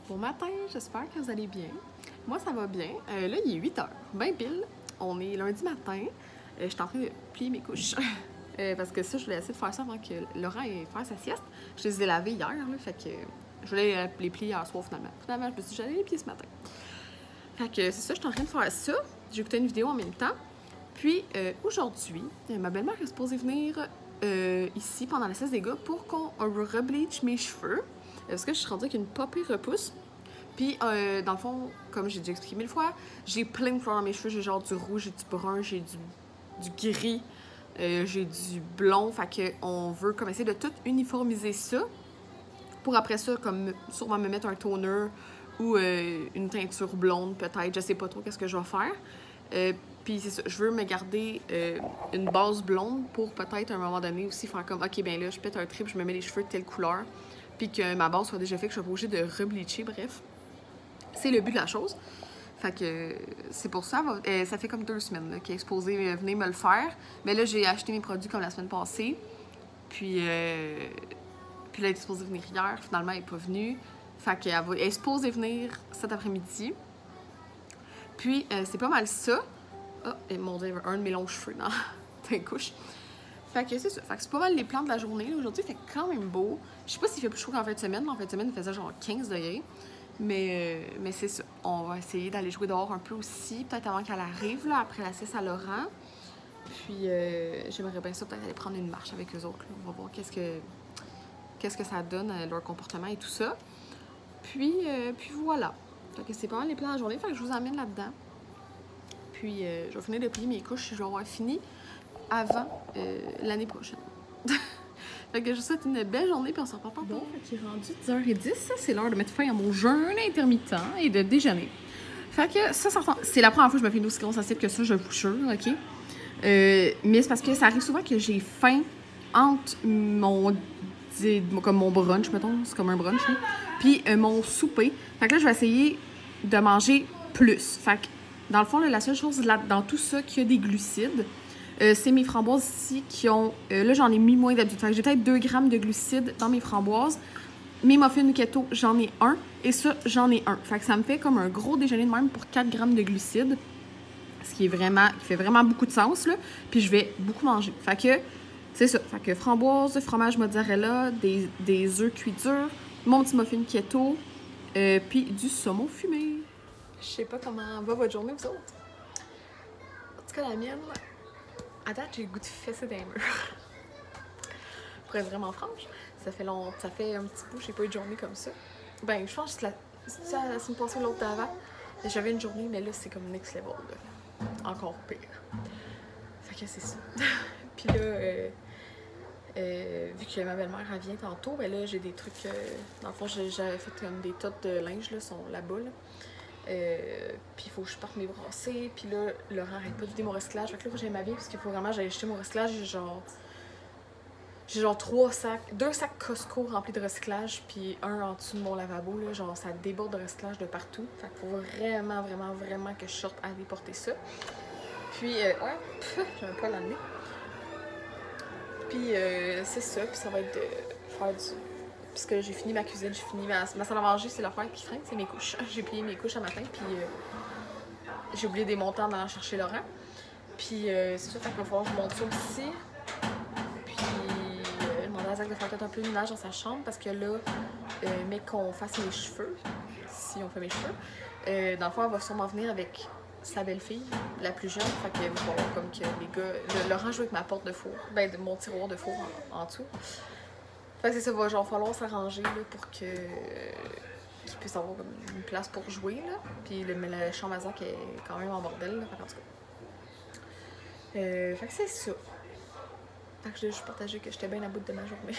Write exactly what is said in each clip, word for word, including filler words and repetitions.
Bon matin, j'espère que vous allez bien. Moi, ça va bien. Euh, là, il est huit heures, bien pile. On est lundi matin. Euh, je suis en train de plier mes couches. euh, parce que ça, je voulais essayer de faire ça avant que Laurent ait fait sa sieste. Je les ai lavées hier, là, fait que je voulais les plier hier soir finalement. Finalement, je me suis dit, j'allais les plier ce matin. Fait que c'est ça, je suis en train de faire ça. J'ai écouté une vidéo en même temps. Puis euh, aujourd'hui, ma belle-mère est supposée venir euh, ici pendant la sieste des gars pour qu'on rebleach mes cheveux. Parce que je suis rendue avec une popée repousse. Puis, euh, dans le fond, comme j'ai déjà expliqué mille fois, j'ai plein de couleurs dans mes cheveux. J'ai genre du rouge, j'ai du brun, j'ai du, du gris, euh, j'ai du blond. Fait qu'on veut comme essayer de tout uniformiser ça. Pour après ça, comme sûrement me mettre un toner ou euh, une teinture blonde peut-être. Je sais pas trop qu'est-ce que je vais faire. Euh, Puis c'est ça, je veux me garder euh, une base blonde pour peut-être à un moment donné aussi faire comme, ok, ben là, je pète un trip, je me mets les cheveux de telle couleur. Puis que ma base soit déjà faite, que je sois pas obligée de rebleacher, bref. C'est le but de la chose. Fait que c'est pour ça, euh, ça fait comme deux semaines qu'il est exposé, euh, venez me le faire. Mais là, j'ai acheté mes produits comme la semaine passée. Puis, euh, puis là, elle est exposée venir hier. Finalement, elle n'est pas venue. Fait qu'elle va, elle est supposée venir cet après-midi. Puis, euh, c'est pas mal ça. Oh, et mon Dieu, un de mes longs cheveux dans ta couche. Fait que c'est ça. Fait que c'est pas mal les plans de la journée. Aujourd'hui, il fait quand même beau. Je sais pas s'il fait plus chaud qu'en fin de semaine. En fin de semaine, il faisait genre quinze degrés. Mais, euh, mais c'est ça. On va essayer d'aller jouer dehors un peu aussi. Peut-être avant qu'elle arrive, là, après la sieste à Laurent. Puis, euh, j'aimerais bien ça peut-être aller prendre une marche avec eux autres. Là. On va voir qu'est-ce que, qu'est-ce que ça donne, leur comportement et tout ça. Puis, euh, puis voilà. Fait que c'est pas mal les plans de la journée. Fait que je vous emmène là-dedans. Puis, euh, je vais finir de plier mes couches. Je vais avoir fini avant euh, l'année prochaine. Fait que je vous souhaite une belle journée, puis on s'en reparle tantôt. Bon, fait qu'il est rendu dix heures dix, c'est l'heure de mettre fin à mon jeûne intermittent et de déjeuner. Fait que ça, ça c'est la première fois que je me fais une aussi grosse assiette que ça, je vous jure, ok? Euh, mais c'est parce que ça arrive souvent que j'ai faim entre mon, comme mon brunch, mettons, c'est comme un brunch, là, puis euh, mon souper. Fait que là, je vais essayer de manger plus. Fait que, dans le fond, là, la seule chose là, dans tout ça qui a des glucides, Euh, c'est mes framboises ici qui ont... Euh, là, j'en ai mis moins d'habitude. Fait que j'ai peut-être deux grammes de glucides dans mes framboises. Mes muffins keto, j'en ai un. Et ça, j'en ai un. Fait que ça me fait comme un gros déjeuner de même pour quatre grammes de glucides. Ce qui est vraiment... qui fait vraiment beaucoup de sens, là. Puis je vais beaucoup manger. Fait que c'est ça. Fait que framboises, fromage mozzarella, des, des œufs cuits durs, mon petit muffin keto, euh, puis du saumon fumé. Je sais pas comment va votre journée, vous autres. En tout cas, la mienne, là. À date, j'ai le goût de fesser des murs. Pour être vraiment franche, ça fait long, ça fait un petit bout, j'ai pas eu de journée comme ça. Ben, je pense que la, la, la semaine passée ou l'autre d'avant, j'avais une journée, mais là, c'est comme next level, là. Encore pire. Fait que c'est ça. Puis là, euh, euh, vu que ma belle-mère, elle vient tantôt, ben là, j'ai des trucs, euh, dans le fond, j'avais fait comme des tas de linge, là, sont là-bas, là. Euh, puis il faut que je parte mes brassées. Puis là, Laurent arrête pas de vider mon recyclage. Fait que là, j'ai ma vie parce qu'il faut vraiment que j'aille acheter mon recyclage. J'ai genre. J'ai genre trois sacs, deux sacs Costco remplis de recyclage. Puis un en dessous de mon lavabo. Là, genre, ça déborde de recyclage de partout. Fait qu'il faut vraiment, vraiment, vraiment que je sorte à aller porter ça. Puis, euh, ouais, j'ai un poil à l'année. Puis, euh, c'est ça. Puis ça va être de faire du. Parce que j'ai fini ma cuisine, j'ai fini ma, ma salle à manger, c'est l'affaire qui traîne, c'est mes couches. J'ai plié mes couches un matin, puis euh, j'ai oublié des montants en allant chercher Laurent. Puis euh, c'est ça, fait qu'il va falloir que je monte ça aussi. Puis euh, demander à Zach de faire peut-être un peu de ménage dans sa chambre, parce que là, euh, mais qu'on fasse mes cheveux, si on fait mes cheveux, euh, dans le fond, elle va sûrement venir avec sa belle-fille, la plus jeune. Fait qu'il va falloir comme que les gars. Le, Laurent joue avec ma porte de four, ben de mon tiroir de four en, en dessous. Fait que c'est ça, va genre falloir s'arranger pour que euh, qu'il puisse avoir une place pour jouer, là. Puis le, la chambre à Zach est quand même en bordel, là. Fait en tout cas. Euh, fait que c'est ça. Fait que je voulais juste partager que j'étais bien à bout de ma journée.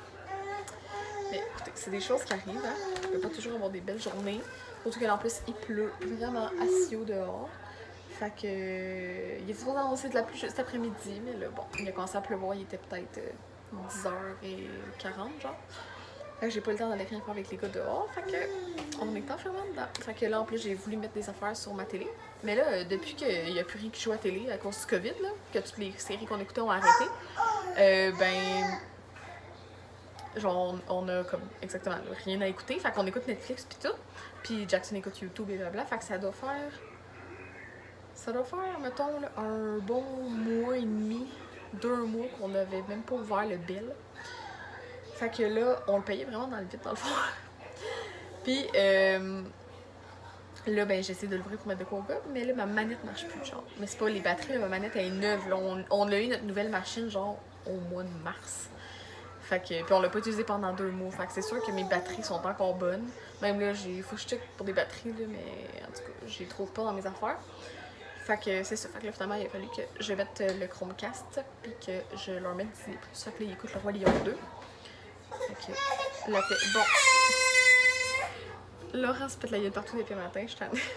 Mais écoutez, c'est des choses qui arrivent, hein. Je peux pas toujours avoir des belles journées. Surtout qu'en plus, il pleut vraiment assis au dehors. Fait que euh, il est supposé annoncer de la pluie cet après-midi, mais là, bon, il a commencé à pleuvoir, il était peut-être euh, dix heures quarante, genre. Fait que j'ai pas eu le temps d'aller rien faire avec les gars dehors. Fait que on est enfermés dedans. Fait que là, en plus, j'ai voulu mettre des affaires sur ma télé. Mais là, depuis qu'il y a plus rien qui joue à la télé à cause du COVID, là, que toutes les séries qu'on écoutait ont arrêté, euh, ben. genre, on, on a comme exactement là, rien à écouter. Fait qu'on écoute Netflix pis tout. Puis Jackson écoute YouTube et blablabla. Fait que ça doit faire. Ça doit faire, mettons, là, un bon mois et demi, deux mois qu'on avait même pas ouvert le bill. Fait que là, on le payait vraiment dans le vide, dans le fond. Puis, euh, là, ben, j'essaie de l'ouvrir pour mettre de quoi au gars, mais là, ma manette marche plus, genre. Mais c'est pas les batteries, là, ma manette elle est neuve, là. On, on a eu notre nouvelle machine, genre, au mois de mars. Fait que, puis on l'a pas utilisé pendant deux mois. Fait que c'est sûr que mes batteries sont encore bonnes. Même là, il faut que je check pour des batteries, là, mais en tout cas, je les trouve pas dans mes affaires. Fait que c'est ça. Fait que là, finalement, il a fallu que je mette le Chromecast, puis que je leur mette Disney plus. Fait que là, ils écoutent le Roi Lion deux. Fait que, la tête. Bon. Laurent se pète la gueule partout depuis le matin, je t'en ai.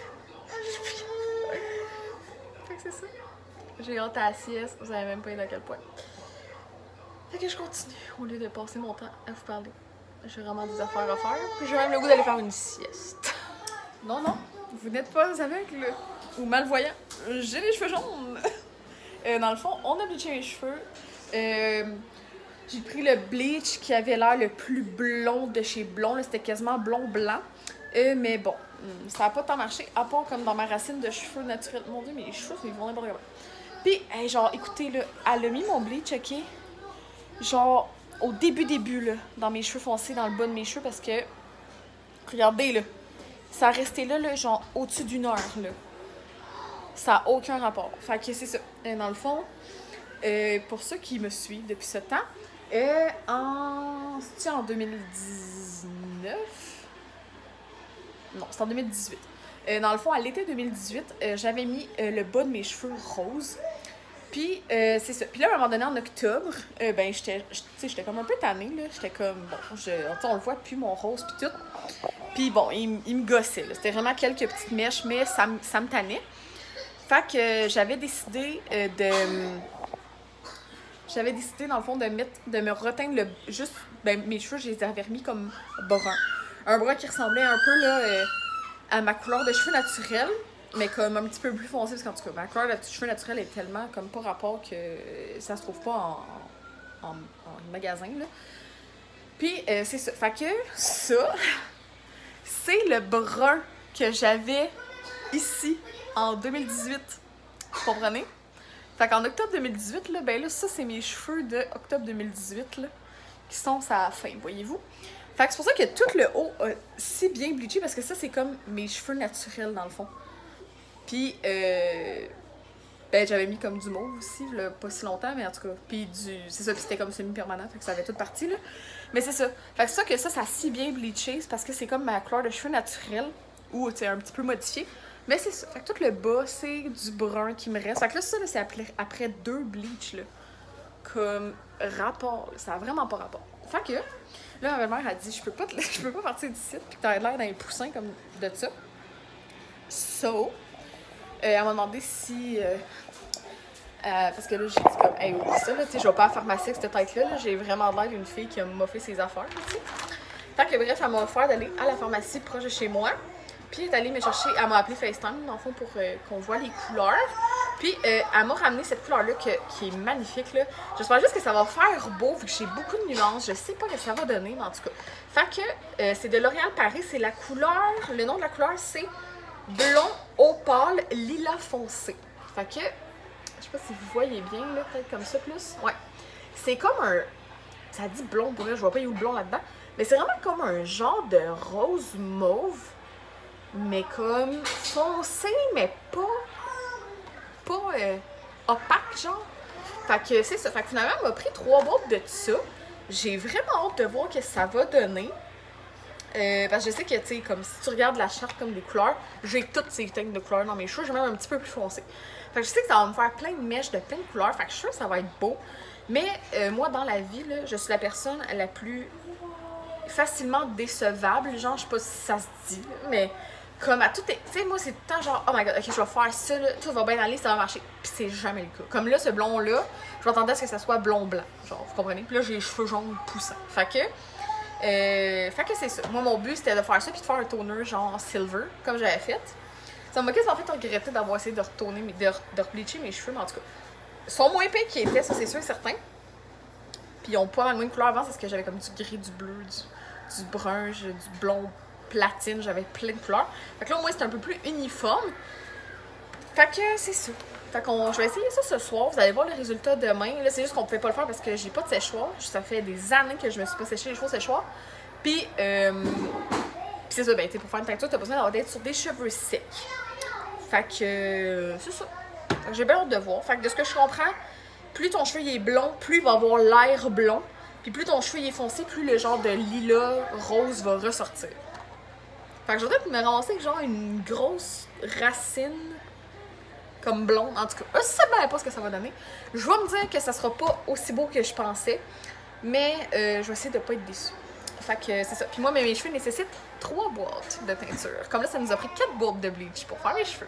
Fait que c'est ça. J'ai hâte à la sieste, vous savez même pas à quel point. Fait que je continue au lieu de passer mon temps à vous parler. J'ai vraiment des affaires à faire, puis j'ai même le goût d'aller faire une sieste. Non, non, vous n'êtes pas aveugle ou malvoyant. J'ai les cheveux jaunes. euh, dans le fond, on a bleaché mes cheveux. Euh, j'ai pris le bleach qui avait l'air le plus blond de chez Blond. C'était quasiment blond-blanc. Euh, mais bon, ça n'a pas tant marché, à part comme dans ma racine de cheveux naturels. Mon Dieu, mes cheveux, ils vont n'importe comment. Puis, hey, genre, écoutez, là, elle a mis mon bleach, ok? Genre, au début, début, là, dans mes cheveux foncés, dans le bas de mes cheveux, parce que, regardez, là, ça a resté là, là, genre, au-dessus d'une heure, là. Ça n'a aucun rapport. Fait que c'est ça. Et dans le fond, euh, pour ceux qui me suivent depuis ce temps, euh, en... c'était en deux mille dix-neuf? Non, c'est en deux mille dix-huit. Euh, dans le fond, à l'été deux mille dix-huit, euh, j'avais mis euh, le bas de mes cheveux roses. Puis, euh, c'est ça. Puis là, à un moment donné, en octobre, euh, ben, j'étais, tu sais, j'étais comme un peu tannée, là. J'étais comme, bon, je, on le voit depuis mon rose, puis tout. Puis bon, il, il me gossait, là. C'était vraiment quelques petites mèches, mais ça, ça me tannait. Fait que euh, j'avais décidé euh, de... J'avais décidé, dans le fond, de mettre, de me reteindre le... Juste, ben, mes cheveux, je les avais remis comme brun. Un brun qui ressemblait un peu, là, euh, à ma couleur de cheveux naturelle. Mais comme un petit peu plus foncé, parce qu'en tout cas, ma couleur de cheveux naturels est tellement comme pas rapport que ça se trouve pas en, en, en magasin, là. Puis, euh, c'est ça. Fait que ça, c'est le brun que j'avais ici en deux mille dix-huit. Vous comprenez? Fait qu'en octobre deux mille dix-huit, là, ben là, ça, c'est mes cheveux de octobre deux mille dix-huit, là, qui sont à la fin, voyez-vous? Fait que c'est pour ça que tout le haut a si bien bleaché, parce que ça, c'est comme mes cheveux naturels, dans le fond. Puis, euh, ben, j'avais mis comme du mauve aussi, là, pas si longtemps, mais en tout cas. Puis, du, c'est ça, puis c'était comme semi-permanent, fait que ça avait toute partie, là. Mais c'est ça. Fait que c'est ça que ça, ça a si bien bleaché, c'est parce que c'est comme ma couleur de cheveux naturelle, ou, tu sais, un petit peu modifiée. Mais c'est ça. Fait que tout le bas, c'est du brun qui me reste. Fait que là, ça, là, c'est après, après deux bleachs, là. Comme rapport, là. Ça a vraiment pas rapport. Fait que, là, ma belle-mère a dit, je peux pas, te... je peux pas partir d'ici, puis que t'as l'air d'un poussin comme de ça. So, Euh, elle m'a demandé si. Euh, euh, parce que là, j'ai dit comme, hey, oublie ça, là, tu sais, je vais pas à la pharmacie avec cette tête-là, -là, j'ai vraiment l'air d'une fille qui m'a fait ses affaires, tu sais. Fait que bref, elle m'a offert d'aller à la pharmacie proche de chez moi. Puis elle est allée me chercher, elle m'a appelé FaceTime, dans le fond, pour euh, qu'on voit les couleurs. Puis euh, elle m'a ramené cette couleur-là qui est magnifique, là. J'espère juste que ça va faire beau, vu que j'ai beaucoup de nuances. Je sais pas ce que ça va donner, mais en tout cas. Fait que euh, c'est de L'Oréal Paris, c'est la couleur, le nom de la couleur, c'est blond opale lilas foncé. Fait que, je sais pas si vous voyez bien, là, peut-être comme ça plus. Ouais. C'est comme un, ça dit blond, pour vrai, je vois pas il y a où le blond là-dedans. Mais c'est vraiment comme un genre de rose mauve, mais comme foncé, mais pas, pas euh, opaque, genre. Fait que c'est ça. Fait que finalement, elle m'a pris trois boîtes de ça. J'ai vraiment hâte de voir ce que ça va donner. Euh, parce que je sais que, tu sais, comme si tu regardes la charte comme des couleurs, j'ai toutes ces teintes de couleurs dans mes cheveux, j'ai même un petit peu plus foncé. Fait que je sais que ça va me faire plein de mèches de plein de couleurs, fait que je suis sûre que ça va être beau. Mais euh, moi, dans la vie, là, je suis la personne la plus facilement décevable, genre, je sais pas si ça se dit, mais comme à tout est... Tu sais, moi, c'est tout le temps genre, oh my god, ok, je vais faire ça, là, tout va bien aller, ça va marcher. Puis c'est jamais le cas. Comme là, ce blond-là, je m'attendais à ce que ça soit blond-blanc, genre, vous comprenez? Puis là, j'ai les cheveux jaunes poussants. Fait que... Euh, fait que c'est ça. Moi, mon but, c'était de faire ça puis de faire un toner genre silver, comme j'avais fait. Ça m'a quasiment fait regretter d'avoir essayé de retourner, de, de rebleacher mes cheveux, mais en tout cas, ils sont moins épais qu'ils étaient, ça c'est sûr et certain. Puis ils ont pas mal moins de couleurs. Avant, c'est ce que j'avais comme du gris, du bleu, du, du brun, du blond platine. J'avais plein de couleurs. Fait que là, au moins, c'est un peu plus uniforme. Fait que c'est ça. Fait qu'on, je vais essayer ça ce soir. Vous allez voir le résultat demain. Là, c'est juste qu'on pouvait pas le faire parce que j'ai pas de séchoir. Ça fait des années que je me suis pas séché les cheveux au séchoir. Puis, euh, Puis c'est ça, ben, pour faire une teinture, t'as besoin d'avoir d'être sur des cheveux secs. Fait que, euh, c'est ça. J'ai bien hâte de voir. Fait que de ce que je comprends, plus ton cheveu il est blond, plus il va avoir l'air blond. Puis plus ton cheveu il est foncé, plus le genre de lilas rose va ressortir. Fait que je vais peut-être me ramasser avec genre une grosse racine comme blonde. En tout cas, je sais même pas ce que ça va donner. Je vais me dire que ça sera pas aussi beau que je pensais. Mais euh, je vais essayer de pas être déçue. Fait que c'est ça. Puis moi, mes cheveux nécessitent trois boîtes de teinture. Comme là, ça nous a pris quatre boîtes de bleach pour faire mes cheveux.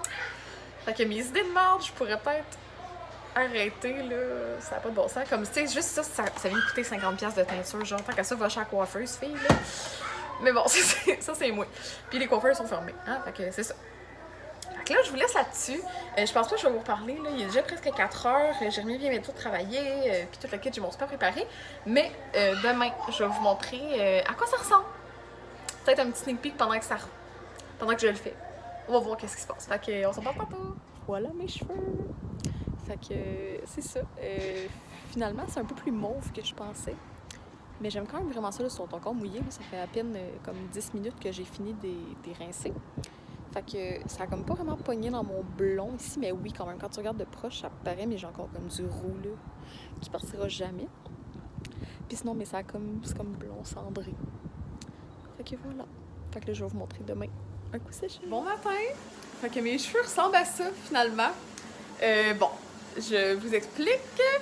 Fait que mes idées de merde, je pourrais peut-être arrêter, là. Ça n'a pas de bon sens. Comme, tu sais, juste ça, ça, ça vient de coûter cinquante dollars de teinture. Genre, tant qu'à ça, va chez la coiffeuse, fille, là. Mais bon, ça, c'est moi. Puis les coiffeurs sont fermés. Hein? Fait que c'est ça. Fait que là, je vous laisse là-dessus. Euh, je pense pas que je vais vous reparler, là. Il est déjà presque quatre heures. Jérémy vient bientôt de travailler. Euh, puis tout le kit, j'ai mon super préparé. Mais euh, demain, je vais vous montrer euh, à quoi ça ressemble. Peut-être un petit sneak peek pendant que ça pendant que je le fais. On va voir qu'est-ce qui se passe. Fait que on s'en parle tantôt. Voilà mes cheveux. Fait que euh, c'est ça. Euh, finalement, c'est un peu plus mauve que je pensais. Mais j'aime quand même vraiment ça. Ils sont encore mouillés. Là. Ça fait à peine euh, comme dix minutes que j'ai fini de les rincer. Fait que ça a comme pas vraiment pogné dans mon blond ici, mais oui, quand même, quand tu regardes de proche, ça paraît, mais j'ai encore comme du roux, là, qui partira jamais. Puis sinon, mais ça a comme, c'est comme blond cendré. Fait que voilà. Fait que là, je vais vous montrer demain un coup séché. Bon matin! Fait que mes cheveux ressemblent à ça, finalement. Euh, bon, je vous explique.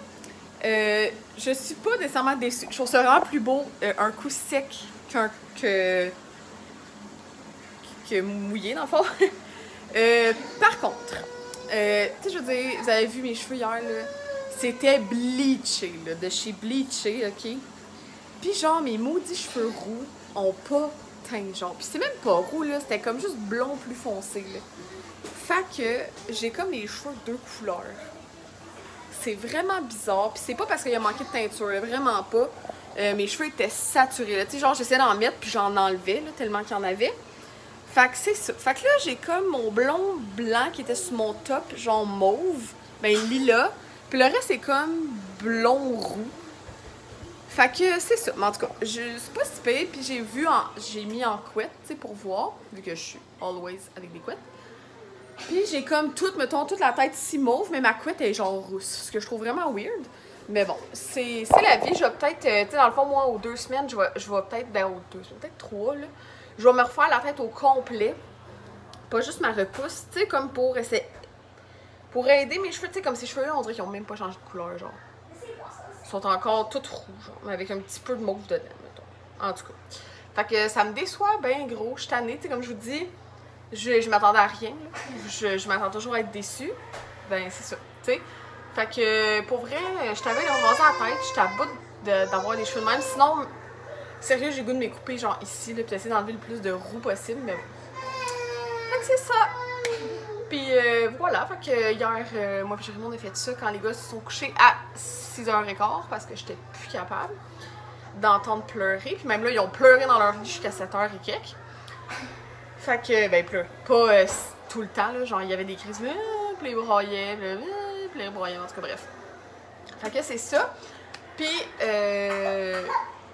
Euh, je suis pas nécessairement déçue. Je trouve ça vraiment plus beau, euh, un coup sec qu'un... que... que mouillé dans le fond. euh, par contre, euh, tu sais, je veux dire, vous avez vu mes cheveux hier, là, c'était bleaché, là, de chez Bleaché, ok? Puis genre, mes maudits cheveux roux ont pas teint, genre. Puis c'est même pas roux, là, c'était comme juste blond plus foncé, là. Fait que j'ai comme les cheveux deux couleurs. C'est vraiment bizarre. Puis c'est pas parce qu'il a manqué de teinture, là, vraiment pas. Euh, mes cheveux étaient saturés, là. Tu sais, genre, j'essayais d'en mettre, puis j'en enlevais, là, tellement qu'il y en avait. Fait que c'est ça. Fait que là, j'ai comme mon blond blanc qui était sur mon top, genre mauve, ben lilas. Puis le reste, c'est comme blond roux. Fait que c'est ça. Mais en tout cas, je suis pas si pire. Puis j'ai vu, en... j'ai mis en couette, tu sais, pour voir, vu que je suis always avec des couettes. Puis j'ai comme toute, mettons, toute la tête si mauve, mais ma couette est genre rousse. Ce que je trouve vraiment weird. Mais bon, c'est la vie. Je vais peut-être, euh, tu sais, dans le fond, moi, aux deux semaines, je vais, je vais peut-être, ben, aux deux semaines, peut-être trois, là. Je vais me refaire la tête au complet. Pas juste ma repousse, tu sais, comme pour essayer. Pour aider mes cheveux, tu sais, comme ces cheveux-là, on dirait qu'ils ont même pas changé de couleur, genre. Ils sont encore tout roux, genre, mais avec un petit peu de mauve dedans, mettons. En tout cas. Fait que ça me déçoit bien gros. Je suis tannée, tu sais, comme je vous dis, je, je m'attendais à rien, là. Je, je m'attends toujours à être déçue. Ben, c'est ça, tu sais. Fait que, pour vrai, je t'avais de me raser la tête, j'étais à bout d'avoir des cheveux de même. Sinon, sérieux, j'ai le goût de me couper genre ici, là, puis essayer d'enlever le plus de roux possible, mais fait que c'est ça! Puis euh, voilà, fait que hier, euh, moi et Jérémy, on a fait ça quand les gars se sont couchés à six heures quinze parce que j'étais plus capable d'entendre pleurer. Puis même là, ils ont pleuré dans leur lit jusqu'à sept heures et quelques. Fait que, ben, pleure. Pas euh, tout le temps, là, genre, il y avait des crises, euh, puis ils braillaient, puis, euh, puis ils braillaient, en tout cas, bref. Fait que c'est ça. Puis, euh...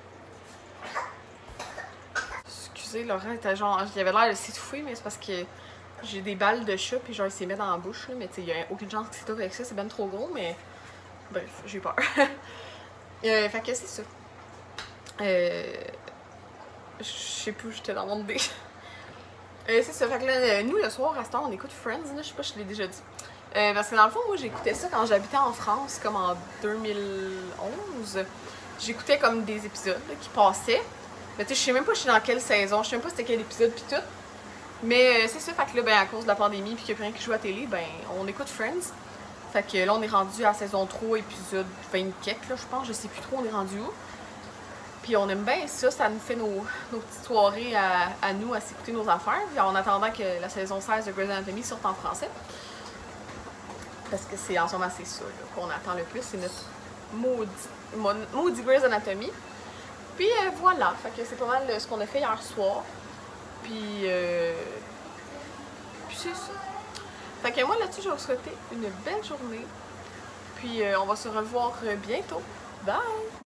Laurent était genre, il avait l'air de s'étouffer, mais c'est parce que j'ai des balles de chat, puis genre il s'est mis dans la bouche, là, mais tu sais, il n'y a aucune chance qu'il s'étouffe avec ça, c'est ben trop gros, mais bref, j'ai eu peur. euh, fait que c'est ça. Euh... Je sais plus, j'étais dans mon idée. euh, c'est ça, fait que là, nous le soir, à ce temps, on écoute Friends, là, je sais pas, je te l'ai déjà dit. Euh, parce que dans le fond, moi j'écoutais ça quand j'habitais en France, comme en deux mille onze. J'écoutais comme des épisodes là, qui passaient. Mais tu sais, je sais même pas je suis dans quelle saison, je sais même pas c'était quel épisode pis tout. Mais euh, c'est ça, fait que là, ben, à cause de la pandémie pis qu'il y a plus rien qui joue à la télé, ben, on écoute Friends. Fait que là, on est rendu à saison trois, épisode vingt-quatre, là, je pense, je sais plus trop on est rendu où. Puis on aime bien ça, ça nous fait nos, nos petites soirées à, à nous, à s'écouter nos affaires, puis en attendant que la saison seize de Grey's Anatomy sorte en français. Parce que c'est en ce moment, c'est ça qu'on attend le plus, c'est notre maudite mon maudit Grey's Anatomy. Puis euh, voilà, fait que c'est pas mal ce qu'on a fait hier soir. Puis, euh... Puis c'est ça. Fait que moi là-dessus, je vais vous souhaiter une belle journée. Puis euh, on va se revoir bientôt. Bye!